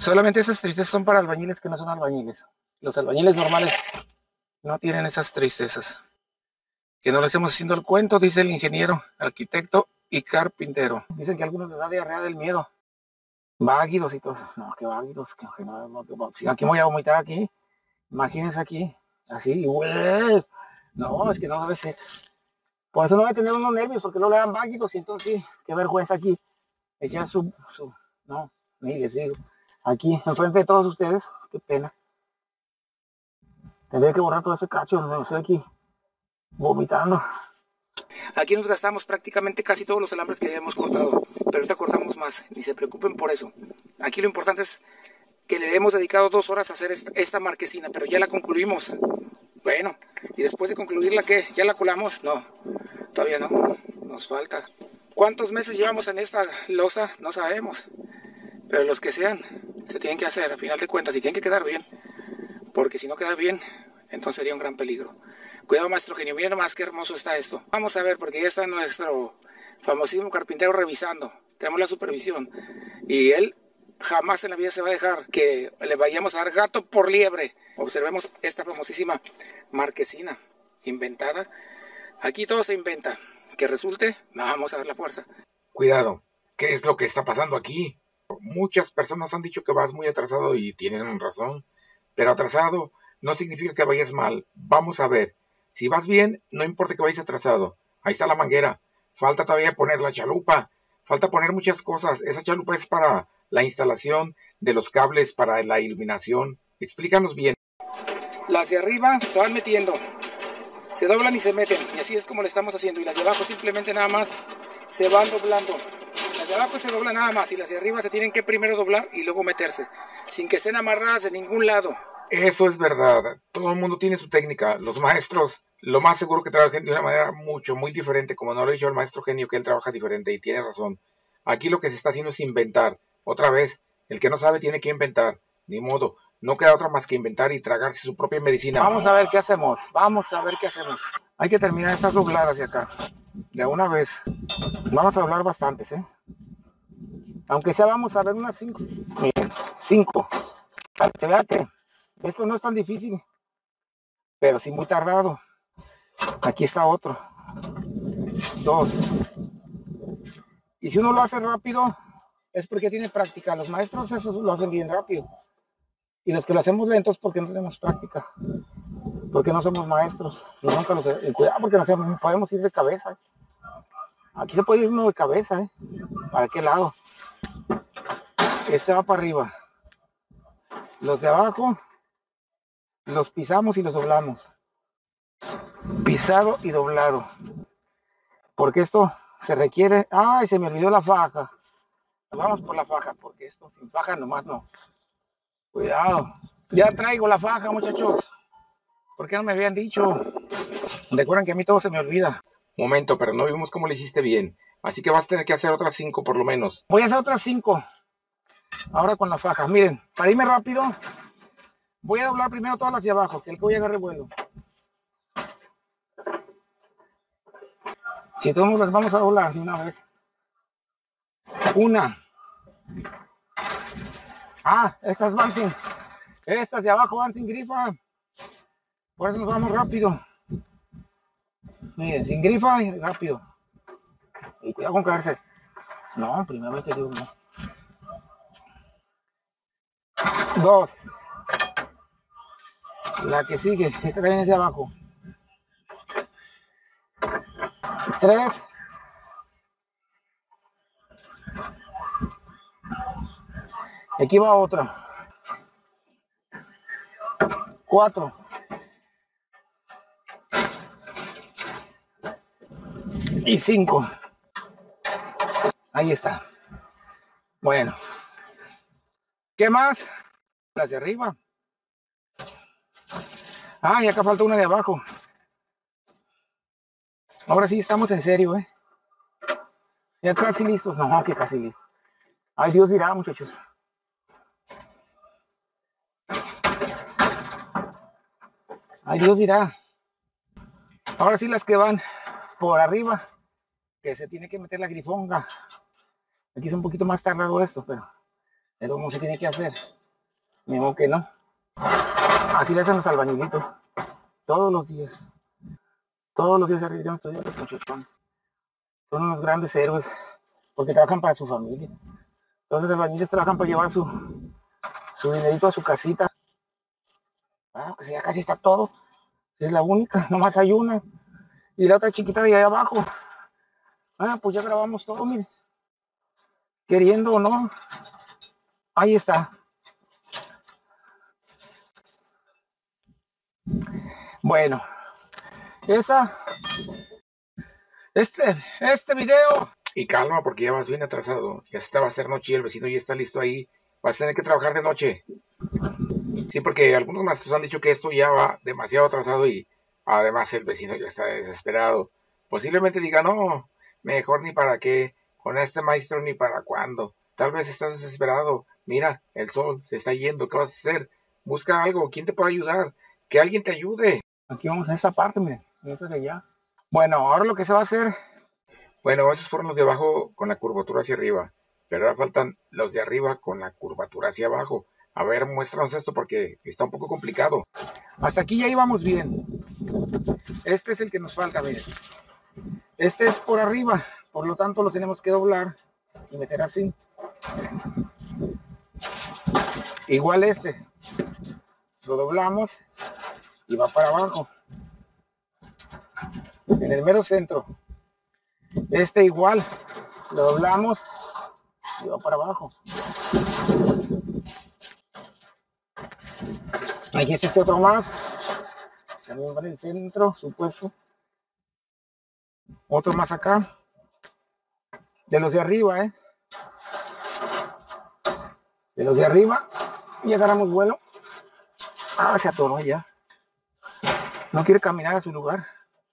Solamente esas tristezas son para albañiles que no son albañiles. Los albañiles normales no tienen esas tristezas. Que no le estemos haciendo el cuento, dice el ingeniero, arquitecto y carpintero. Dicen que a algunos les da diarrea del miedo. Váguidos y todo. No, que váguidos. Que no, si aquí voy a vomitar aquí. Imagínense aquí. Así, güey. No, es que no debe ser. Por eso no debe tener unos nervios, porque no le dan váguidos y entonces sí, qué vergüenza aquí. Echar no, ni les digo. Aquí, enfrente de todos ustedes, qué pena. Tendría que borrar todo ese cacho, no estoy aquí vomitando. Aquí nos gastamos prácticamente casi todos los alambres que habíamos cortado, pero ahorita cortamos más, ni se preocupen por eso. Aquí lo importante es que le hemos dedicado 2 horas a hacer esta marquesina, pero ya la concluimos. Bueno, y después de concluirla, ¿qué? ¿Ya la colamos? No, todavía no, nos falta. ¿Cuántos meses llevamos en esta losa? No sabemos, pero los que sean, se tienen que hacer, a final de cuentas, y tienen que quedar bien, porque si no queda bien, entonces sería un gran peligro. Cuidado, maestro genio, miren nomás qué hermoso está esto. Vamos a ver, porque ya está nuestro famosísimo carpintero revisando. Tenemos la supervisión. Y él jamás en la vida se va a dejar que le vayamos a dar gato por liebre. Observemos esta famosísima marquesina inventada. Aquí todo se inventa. Que resulte, vamos a ver la fuerza. Cuidado, ¿qué es lo que está pasando aquí? Muchas personas han dicho que vas muy atrasado y tienen razón. Pero atrasado no significa que vayas mal. Vamos a ver. Si vas bien, no importa que vayas atrasado. Ahí está la manguera. Falta todavía poner la chalupa. Falta poner muchas cosas. Esa chalupa es para la instalación de los cables para la iluminación. Explícanos bien. Las de arriba se van metiendo. Se doblan y se meten. Y así es como le estamos haciendo. Y las de abajo simplemente nada más se van doblando. Las de abajo se doblan nada más. Y las de arriba se tienen que primero doblar y luego meterse. Sin que estén amarradas de ningún lado. Eso es verdad. Todo el mundo tiene su técnica. Los maestros, lo más seguro que trabajen de una manera muy diferente, como no lo ha dicho el maestro genio, que él trabaja diferente y tiene razón. Aquí lo que se está haciendo es inventar. Otra vez, el que no sabe tiene que inventar. Ni modo. No queda otra más que inventar y tragarse su propia medicina. Vamos a ver qué hacemos. Vamos a ver qué hacemos. Hay que terminar estas dobladas de acá. De una vez. Vamos a doblar bastantes, ¿eh? Aunque sea, vamos a ver unas 5. Miren, 5. Para que vean que esto no es tan difícil, pero sí muy tardado. Aquí está otro. 2. Y si uno lo hace rápido, es porque tiene práctica. Los maestros eso lo hacen bien rápido. Y los que lo hacemos lentos porque no tenemos práctica. Porque no somos maestros. Y nunca los... cuidado porque no podemos ir de cabeza. Aquí se puede ir uno de cabeza, ¿eh? ¿Para qué lado? Este va para arriba. Los de abajo los pisamos y los doblamos. Pisado y doblado. Porque esto se requiere... ¡Ay! Se me olvidó la faja. Vamos por la faja, porque esto sin faja nomás no. Cuidado. Ya traigo la faja, muchachos. ¿Por qué no me habían dicho? Recuerden que a mí todo se me olvida. Momento, pero no vimos cómo le hiciste bien. Así que vas a tener que hacer otras 5 por lo menos. Voy a hacer otras 5. Ahora con la faja. Miren, para irme rápido, voy a doblar primero todas las de abajo, que el que voy a agarrar vuelo. Si todos las vamos a doblar de una vez. Una. Ah, estas van sin... Estas de abajo van sin grifa. Por eso nos vamos rápido. Miren, sin grifa y rápido. Y cuidado con caerse. No, primeramente digo no. 2. La que sigue, esta también es de abajo. 3. Aquí va otra. 4. Y 5. Ahí está. Bueno. ¿Qué más? Las de arriba. Ah, y acá falta una de abajo. Ahora sí estamos en serio, ¿eh? Ya casi listos. No, que casi listos. Ay, Dios dirá, muchachos. Ay, Dios dirá. Ahora sí las que van por arriba, que se tiene que meter la grifonga. Aquí es un poquito más tardado esto, pero Eso no se tiene que hacer. Ni modo que no. Así le hacen los albañilitos. Todos los días. Todos los días se arriesgan estudiar los muchachones. Son unos grandes héroes. Porque trabajan para su familia. Todos los albañiles trabajan para llevar su dinerito a su casita. Ah, pues ya casi está todo. Es la única, nomás hay una. Y la otra chiquita de ahí abajo. Ah, pues ya grabamos todo, miren. Queriendo o no. Ahí está. Bueno. Este video. Y calma, porque ya vas bien atrasado. Ya está, va a ser noche y el vecino ya está listo ahí. Vas a tener que trabajar de noche. Sí, porque algunos maestros han dicho que esto ya va demasiado atrasado y además el vecino ya está desesperado. Posiblemente diga, no, mejor ni para qué, con este maestro ni para cuándo. Tal vez estás desesperado. Mira, el sol se está yendo, ¿qué vas a hacer? Busca algo, ¿quién te puede ayudar? Que alguien te ayude. Aquí vamos a esta parte, miren, esto es de allá. Bueno, ahora lo que se va a hacer. Bueno, esos fueron los de abajo con la curvatura hacia arriba, pero ahora faltan los de arriba con la curvatura hacia abajo. A ver, muéstranos esto porque está un poco complicado. Hasta aquí ya íbamos bien. Este es el que nos falta, miren. Este es por arriba, por lo tanto lo tenemos que doblar y meter así. Igual este. Lo doblamos y va para abajo. En el mero centro. Este igual. Lo doblamos y va para abajo. Aquí es este otro más. También va en el centro, supuesto. Otro más acá. De los de arriba, De los de arriba. Y agarramos vuelo. Ah, se atoró ya. No quiere caminar a su lugar.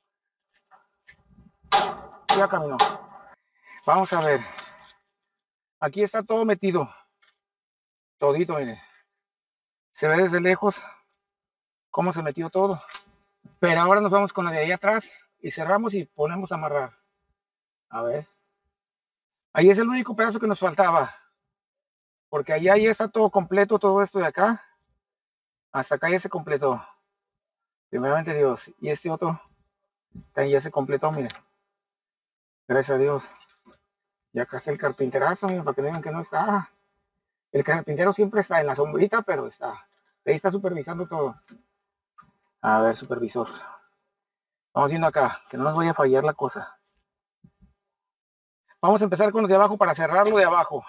Ya caminó. Vamos a ver. Aquí está todo metido. Todito, miren. Se ve desde lejos cómo se metió todo. Pero ahora nos vamos con la de ahí atrás y cerramos y ponemos a amarrar. A ver. Ahí es el único pedazo que nos faltaba. Porque allá ya está todo completo, todo esto de acá. Hasta acá ya se completó. Primeramente Dios. Y este otro también ya se completó, miren. Gracias a Dios. Ya acá está el carpinterazo, miren, para que vean que no está. El carpintero siempre está en la sombrita, pero está. Ahí está supervisando todo. A ver, supervisor. Vamos viendo acá, que no nos vaya a fallar la cosa. Vamos a empezar con los de abajo para cerrar lo de abajo.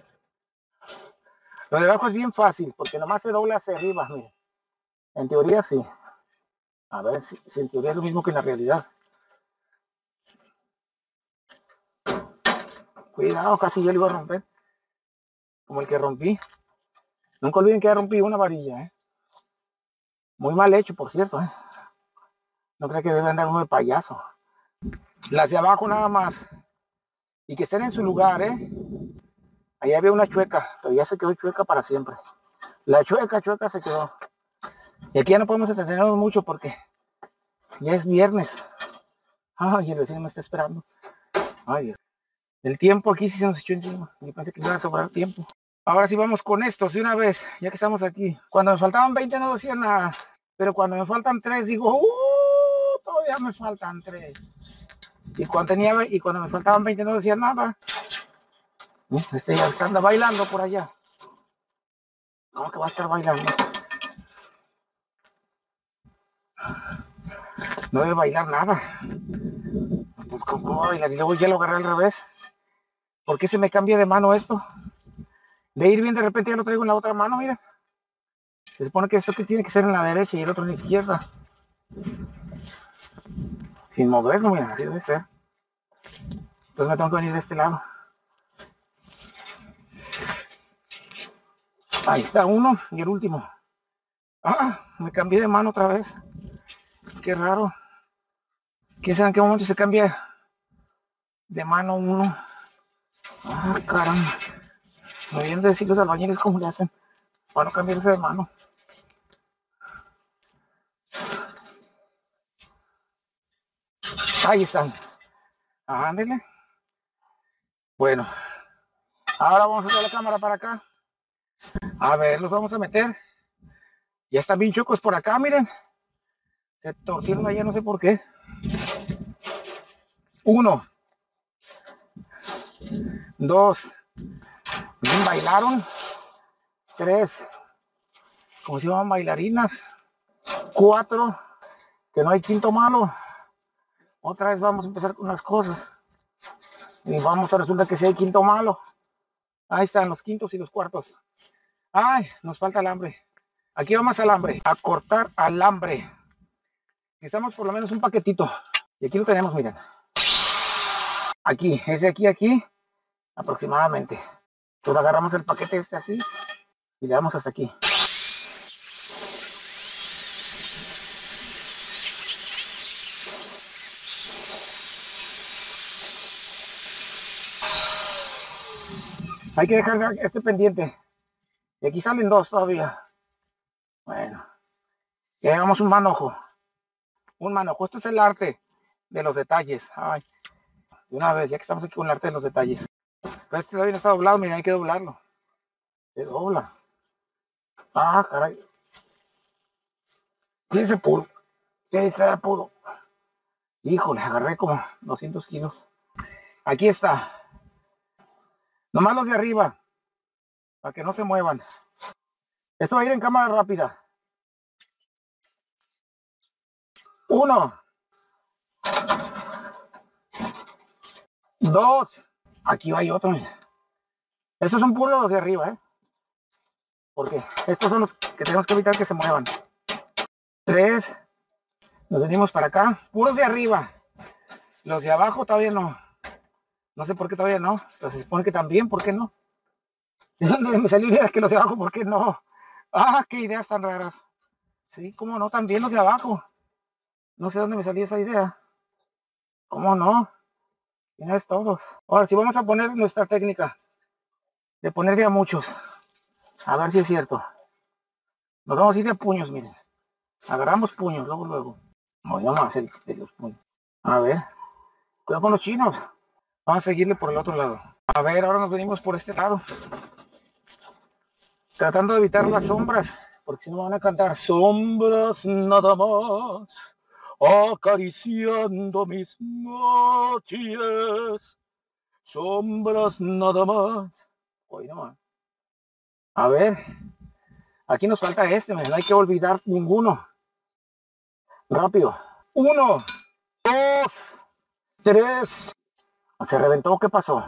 Lo de abajo es bien fácil, porque nomás se dobla hacia arriba, miren. En teoría sí. A ver si en teoría es lo mismo que en la realidad. Cuidado, casi yo lo iba a romper. Como el que rompí. Nunca olviden que ya rompí una varilla, Muy mal hecho, por cierto, No creo que debe andar uno de payaso. Las de abajo nada más. Y que estén en su lugar, Ahí había una chueca, pero ya se quedó chueca para siempre. La chueca se quedó. Y aquí ya no podemos entretenernos mucho porque ya es viernes. Ay, el vecino me está esperando. Ay, Dios. El tiempo aquí sí se nos echó encima. Yo pensé que iba a sobrar tiempo. Ahora sí vamos con estos de una vez, ya que estamos aquí. Cuando me faltaban 20 no decía nada. Pero cuando me faltan 3 digo, todavía me faltan 3. Y cuando me faltaban 20 no decía nada. Este ya anda bailando por allá. ¿Cómo que va a estar bailando? No debe bailar nada. Pues ¿cómo va a bailar? Y luego ya lo agarré al revés. ¿Por qué se me cambia de mano esto? De ir bien de repente ya lo traigo en la otra mano, mira. Se supone que esto que tiene que ser en la derecha y el otro en la izquierda. Sin moverlo, mira, así debe ser. Entonces me tengo que venir de este lado. Ahí está uno y el último. Ah, me cambié de mano otra vez. Qué raro. ¿Quién sabe en qué momento se cambia de mano uno? Ah, caramba. Me vienen de decir los albañiles cómo le hacen para no cambiarse de mano. Ahí están. Ándele. Bueno. Ahora vamos a hacer la cámara para acá. A ver, los vamos a meter. Ya están bien chocos por acá, miren. Se torcieron allá, no sé por qué. 1, 2, bien bailaron. 3, como si llaman bailarinas. 4, que no hay quinto malo. Otra vez vamos a empezar con las cosas. Y vamos a resulta que si hay quinto malo. Ahí están los quintos y los cuartos. Ay, nos falta alambre. Aquí vamos alambre. A cortar alambre. Necesitamos por lo menos un paquetito. Y aquí lo tenemos, miren. Aquí, es de aquí a aquí, aproximadamente. Entonces agarramos el paquete este así y le damos hasta aquí. Hay que dejar este pendiente. Y aquí salen 2 todavía. Bueno, ya llevamos un manojo. Un manojo. Esto es el arte de los detalles. Ay, de una vez, ya que estamos aquí con el arte de los detalles. Pero este todavía no está doblado, miren, hay que doblarlo. Se dobla. Ah, caray. Sí se pudo. Sí se pudo. Híjole, agarré como 200 kilos. Aquí está. Nomás los de arriba. Para que no se muevan. Esto va a ir en cámara rápida. 1, 2. Aquí va otro. Estos son puros los de arriba, porque estos son los que tenemos que evitar que se muevan. 3. Nos venimos para acá. Puros de arriba. Los de abajo todavía no. No sé por qué todavía no. Pero se supone que también, ¿por qué no? Me salió idea que los de abajo, ¿por qué no? Ah, qué ideas tan raras. Sí, cómo no, también los de abajo. No sé dónde me salió esa idea. ¿Cómo no? Y no es todos. Ahora sí vamos a poner nuestra técnica de poner de a muchos. A ver si es cierto. Nos vamos a ir de puños, miren. Agarramos puños, luego. No, vamos a hacer de los puños. A ver. Cuidado con los chinos. Vamos a seguirle por el otro lado. A ver, ahora nos venimos por este lado. Tratando de evitar las sombras. Porque si no van a cantar sombras nada más. Acariciando mis noches. Sombras nada más. Hoy no más. A ver. Aquí nos falta este, no hay que olvidar ninguno. Rápido. 1, 2, 3. Se reventó, ¿qué pasó?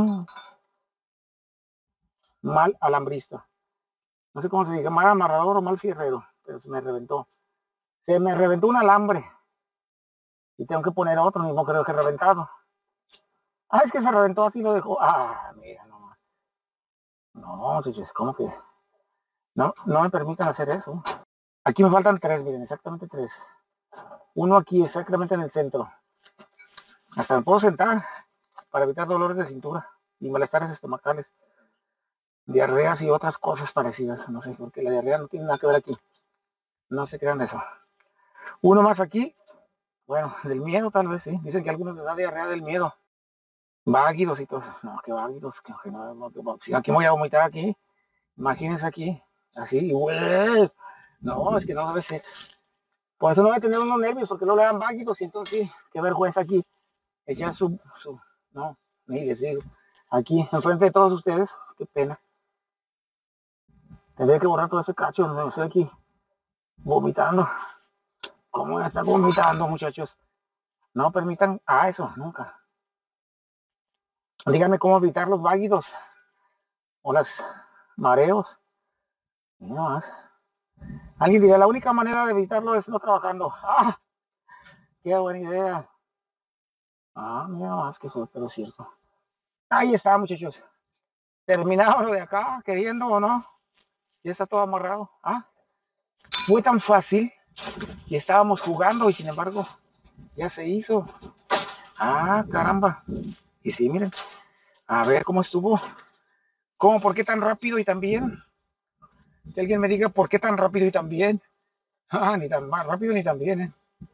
Mal alambrista. No sé cómo se dice, mal amarrador o mal fierrero, pero se me reventó. Se me reventó un alambre. Y tengo que poner otro, mismo creo que reventado. Ah, es que se reventó así, lo dejó. Ah, mira nomás. No, chiches, ¿cómo que? No, no me permitan hacer eso. Aquí me faltan 3, miren, exactamente 3. Uno aquí, exactamente en el centro. Hasta me puedo sentar para evitar dolores de cintura y malestares estomacales. Diarreas y otras cosas parecidas. No sé, porque la diarrea no tiene nada que ver aquí. No se crean de eso. Uno más aquí. Bueno, del miedo tal vez, sí. Dicen que a algunos les da diarrea del miedo. Váguidos y todo. No, que váguidos. Que no, si aquí voy a vomitar aquí. Imagínense aquí. Así. No, es que no debe ser. Por eso no debe tener unos nervios, porque no le dan váguidos. Y entonces sí, qué vergüenza aquí. Echar su... No, ni les digo. Aquí, enfrente de todos ustedes. Qué pena. Tendría que borrar todo ese cacho. No estoy aquí vomitando. ¿Cómo está vomitando, muchachos? No permitan eso, nunca. Díganme cómo evitar los váguidos o los mareos. No más. Alguien diga, la única manera de evitarlo es no trabajando. ¡Ah! ¡Qué buena idea! Ah, mira más que fue, pero cierto. Ahí está, muchachos. Terminado lo de acá, queriendo o no. Ya está todo amarrado. Ah, fue tan fácil. Y estábamos jugando y sin embargo ya se hizo. Ah, caramba. Y sí, miren. A ver cómo estuvo. ¿Cómo? ¿Por qué tan rápido y tan bien? Que alguien me diga por qué tan rápido y tan bien. Ah, ni tan más rápido ni tan bien,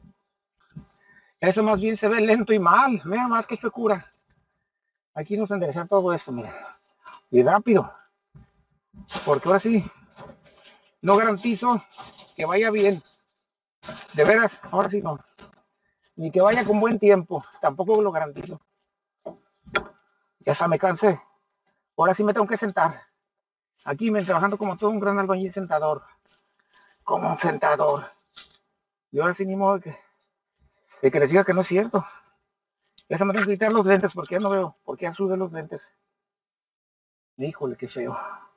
Eso más bien se ve lento y mal. Mira más que fecura. Aquí nos enderezar todo esto, mira. Y rápido. Porque ahora sí, no garantizo que vaya bien. De veras, ahora sí no. Ni que vaya con buen tiempo, tampoco lo garantizo. Ya hasta me cansé. Ahora sí me tengo que sentar. Aquí me trabajando como todo un gran albañil sentador. Como un sentador. Y ahora sí ni modo de que les diga que no es cierto. Ya se me tengo que quitar los lentes porque ya no veo. Porque ya sube los lentes. Híjole, qué feo.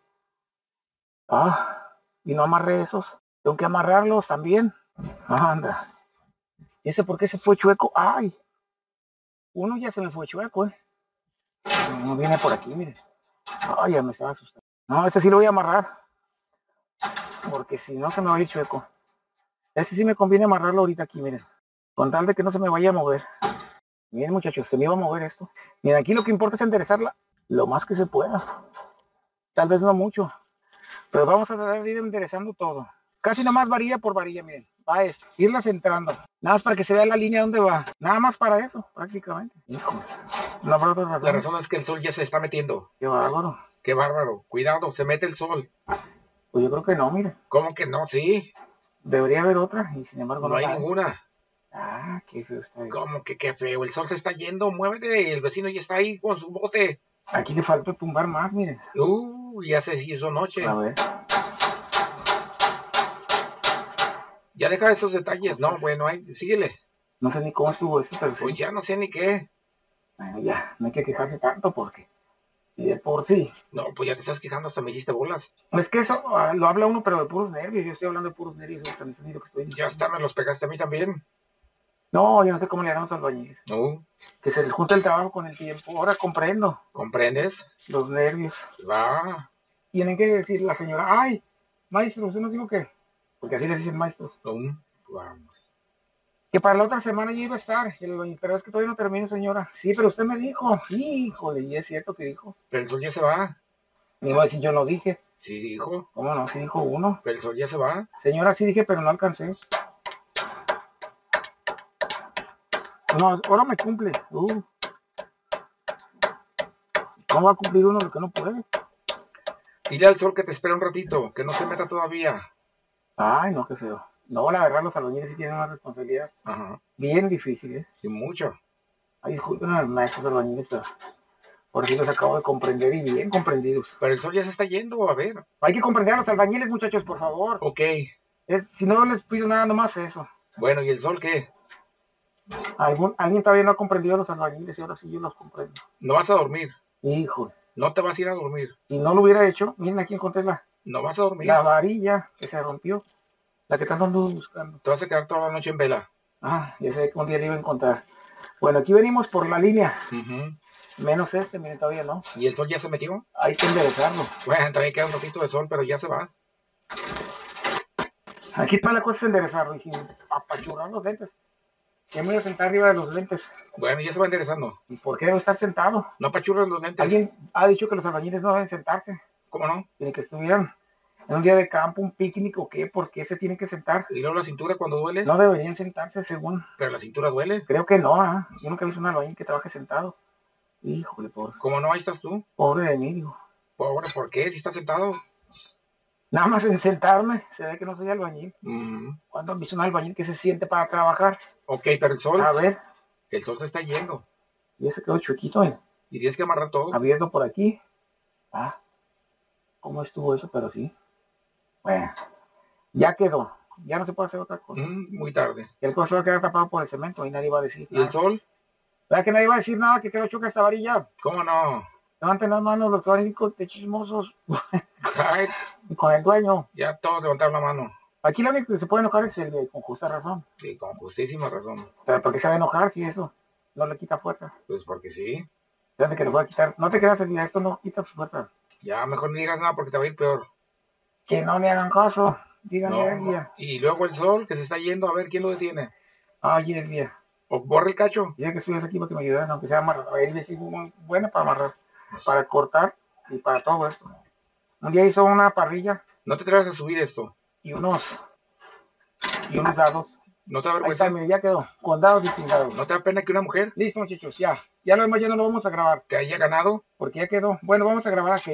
Y no amarré esos. Tengo que amarrarlos también. Anda. ¿Y ese por qué se fue chueco? Ay. Uno ya se me fue chueco, No viene por aquí, miren. Ay, ya me estaba asustando. No, ese sí lo voy a amarrar. Porque si no se me va a ir chueco. Ese sí me conviene amarrarlo ahorita aquí, miren. Con tal de que no se me vaya a mover. Miren, muchachos, se me iba a mover esto. Miren, aquí lo que importa es enderezarla lo más que se pueda. Tal vez no mucho. Pero vamos a tratar de ir enderezando todo. Casi nomás varilla por varilla, miren. Va esto. Irla centrando. Nada más para que se vea la línea donde va. Nada más para eso, prácticamente. Hijo. No habrá otra razón. La razón es que el sol ya se está metiendo. Qué bárbaro. Qué bárbaro. Cuidado, se mete el sol. Pues yo creo que no, mire. ¿Cómo que no? Sí. Debería haber otra y sin embargo no hay ninguna. Qué feo está ahí. ¿Cómo que qué feo? El sol se está yendo, muévete. El vecino ya está ahí con su bote. Aquí le falta tumbar más, miren. Ya se hizo noche. A ver. Ya deja esos detalles. No, bueno, síguele. No sé ni cómo estuvo esto, pero pues ya no sé ni qué. Bueno, ya, no hay que quejarse tanto porque... Y de por sí. No, pues ya te estás quejando, hasta me hiciste bolas. Es que eso lo habla uno, pero de puros nervios. Yo estoy hablando de puros nervios. Lo que estoy ya está, me los pegaste a mí también. No, yo no sé cómo le harán los albañiles. No. Que se les junta el trabajo con el tiempo. Ahora comprendo. ¿Comprendes? Los nervios. Va. Tienen que decir la señora, ay, maestro, ¿usted no dijo qué? Porque así les dicen maestros. Vamos. Que para la otra semana ya iba a estar. Pero es que todavía no termino, señora. Sí, pero usted me dijo. Híjole, y es cierto que dijo. Pero el sol ya se va. Ni modo de decir yo no dije. Sí dijo. ¿Cómo no? Sí dijo uno. Pero el sol ya se va. Señora, sí dije, pero no alcancé. No, ahora me cumple. ¿Cómo va a cumplir uno lo que no puede? Dile al sol que te espera un ratito, que no se meta todavía. Ay, no, qué feo. No, la verdad, los albañiles sí tienen una responsabilidad. Ajá. Bien difícil, ¿eh? Y mucho. Ay, disculpen a los maestros albañiles, pero por si los acabo de comprender y bien comprendidos. Pero el sol ya se está yendo, a ver. Hay que comprender a los albañiles, muchachos, por favor. Ok. Si no les pido nada, nomás eso. Bueno, ¿y el sol qué? Alguien todavía no ha comprendido a los albañiles y ahora sí yo los comprendo. ¿No vas a dormir? Hijo. No te vas a ir a dormir. Si no lo hubiera hecho, miren aquí encontré ¿No vas a dormir? La varilla que se rompió. La que están buscando. Te vas a quedar toda la noche en vela. Ya sé que un día le iba a encontrar. Bueno, aquí venimos por la línea. Menos miren, todavía no. ¿Y el sol ya se metió? Hay que enderezarlo. Bueno, todavía queda un ratito de sol, pero ya se va. Aquí para la cosa es enderezarlo y sin apachurrar los lentes. Ya me voy a sentar arriba de los lentes. Bueno, ya se va enderezando. ¿Y por qué debo estar sentado? No apachurras los lentes. Alguien ha dicho que los albañiles no deben sentarse. ¿Cómo no? Tienen que estuvieran en un día de campo, un picnic o qué, ¿por qué se tienen que sentar? ¿Y luego la cintura cuando duele? No deberían sentarse según. ¿Pero la cintura duele? Creo que no, Yo nunca he visto un albañil que trabaje sentado. Híjole, pobre. ¿Cómo no? Ahí estás tú. Pobre de mí, digo. Pobre, ¿por qué? Si estás sentado. Nada más en sentarme, se ve que no soy albañil. ¿Cuándo han visto un albañil que se siente para trabajar? Ok, pero el sol. A ver. El sol se está yendo. Ya se quedó chuequito, Y tienes que amarrar todo. Abierto por aquí. ¿Cómo estuvo eso? Pero sí. Bueno, ya quedó. Ya no se puede hacer otra cosa. Muy tarde. El coche va a quedar tapado por el cemento y nadie va a decir nada. ¿Y el sol? ¿Verdad que nadie va a decir nada que quedó chueca esta varilla? ¿Cómo no? Levanten las manos los crónicos de chismosos. Ay, y con el dueño. Ya todos levantaron la mano. Aquí lo único que se puede enojar es Silvia, y con justa razón. Sí, con justísima razón. Pero ¿por qué se va a enojar si eso no le quita fuerza? Pues porque sí. Fíjate que le voy a quitar. No te creas, Silvia, esto no quita su fuerza. Ya, mejor no digas nada porque te va a ir peor. Que no le hagan caso. Díganle a Elvia. Y luego el sol que se está yendo, a ver quién lo detiene. Ay, Elvia. O borra el cacho. Ya que estuvieras aquí para que me ayudaran, aunque sea amarrar. Elvia es muy buena para amarrar, para cortar y para todo esto. Un día hizo una parrilla. No te atrevas a subir esto. Y unos dados. ¿No te da vergüenza? Ahí está, mire, ya quedó. Con dados y sin dados. ¿No te da pena que una mujer? Listo, muchachos, ya. Ya lo demás ya no lo vamos a grabar. ¿Que haya ganado? Porque ya quedó. Bueno, vamos a grabar aquello.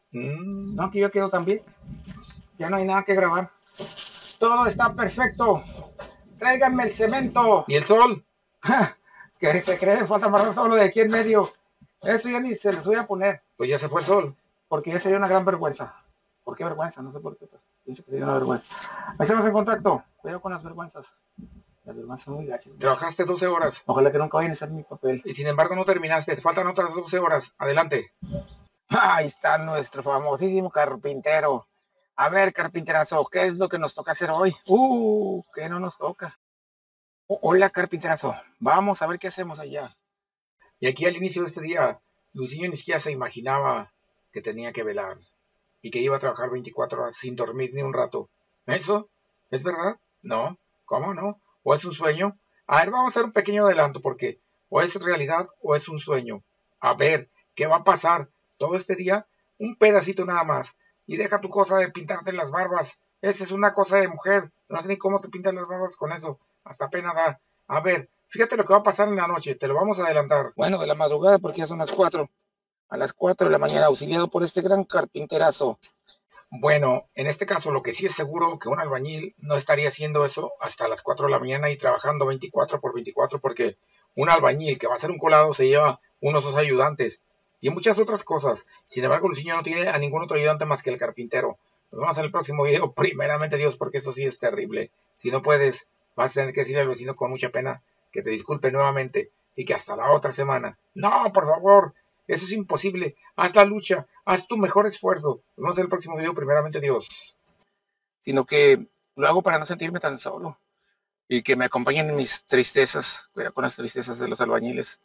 No, aquí yo quedo también. Ya no hay nada que grabar. Todo está perfecto. Tráiganme el cemento. ¿Y el sol? Que se creen, falta amarrar todo lo de aquí en medio. Eso ya ni se los voy a poner. Pues ya se fue el sol. Porque ya sería una gran vergüenza. ¿Por qué vergüenza? No sé por qué. Pues. Pienso que sería una vergüenza. Ahí estamos en contacto. Cuidado con las vergüenzas. Las vergüenzas son muy gachas. Trabajaste 12 horas. Ojalá que nunca vayan a hacer mi papel. Y sin embargo no terminaste. Te faltan otras 12 horas. Adelante. Ahí está nuestro famosísimo carpintero. A ver, carpinterazo, ¿qué es lo que nos toca hacer hoy? ¿Qué no nos toca? Hola, carpinterazo. Vamos a ver qué hacemos allá. Y aquí al inicio de este día, Luisinho ni siquiera se imaginaba que tenía que velar y que iba a trabajar 24 horas sin dormir ni un rato. ¿Eso? ¿Es verdad? No. ¿Cómo no? ¿O es un sueño? A ver, vamos a hacer un pequeño adelanto porque o es realidad o es un sueño. A ver, ¿qué va a pasar todo este día? Un pedacito nada más. Y deja tu cosa de pintarte las barbas. Esa es una cosa de mujer. No sé ni cómo te pintan las barbas con eso. Hasta pena da. A ver, fíjate lo que va a pasar en la noche. Te lo vamos a adelantar. Bueno, de la madrugada porque ya son las 4. A las 4 de la mañana, auxiliado por este gran carpinterazo. Bueno, en este caso lo que sí es seguro que un albañil no estaría haciendo eso hasta las 4 de la mañana y trabajando 24 por 24 porque un albañil que va a hacer un colado se lleva unos 2 ayudantes y muchas otras cosas. Sin embargo, Luisinho no tiene a ningún otro ayudante más que el carpintero. Nos vemos en el próximo video, primeramente Dios, porque eso sí es terrible. Si no puedes, vas a tener que decirle al vecino con mucha pena que te disculpe nuevamente y que hasta la otra semana. No, por favor. Eso es imposible. Haz la lucha. Haz tu mejor esfuerzo. Nos vemos en el próximo video, primeramente Dios. Sino que lo hago para no sentirme tan solo. Y que me acompañen en mis tristezas. Cuidado con las tristezas de los albañiles.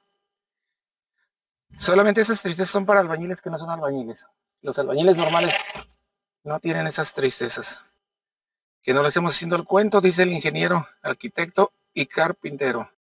Solamente esas tristezas son para albañiles que no son albañiles. Los albañiles normales no tienen esas tristezas. Que no le estemos haciendo el cuento, dice el ingeniero, arquitecto y carpintero.